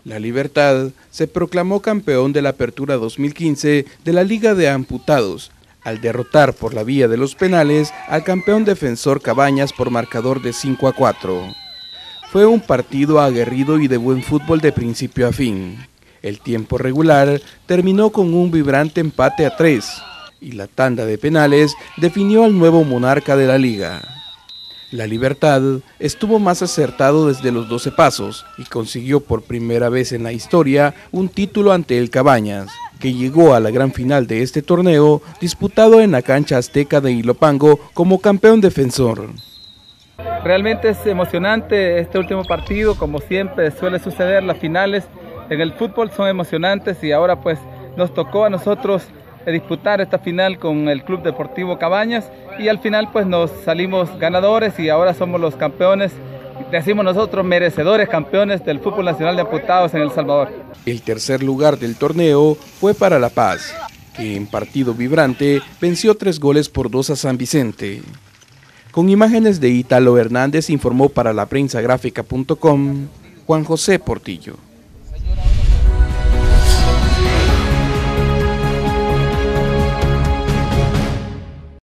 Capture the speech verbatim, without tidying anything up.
La Libertad se proclamó campeón de la Apertura dos mil quince de la Liga de Amputados, al derrotar por la vía de los penales al campeón Defensor Cabañas por marcador de cinco a cuatro. Fue un partido aguerrido y de buen fútbol de principio a fin. El tiempo regular terminó con un vibrante empate a tres, y la tanda de penales definió al nuevo monarca de la liga. La Libertad estuvo más acertado desde los doce pasos y consiguió por primera vez en la historia un título ante el Cabañas, que llegó a la gran final de este torneo disputado en la cancha azteca de Ilopango como campeón defensor. Realmente es emocionante este último partido, como siempre suele suceder, las finales en el fútbol son emocionantes y ahora pues nos tocó a nosotros disputar esta final con el Club Deportivo Cabañas y al final pues nos salimos ganadores y ahora somos los campeones, decimos nosotros merecedores campeones del fútbol nacional de amputados en El Salvador. El tercer lugar del torneo fue para La Paz, que en partido vibrante venció tres goles por dos a San Vicente. Con imágenes de Ítalo Hernández informó para la prensa gráfica punto com Juan José Portillo.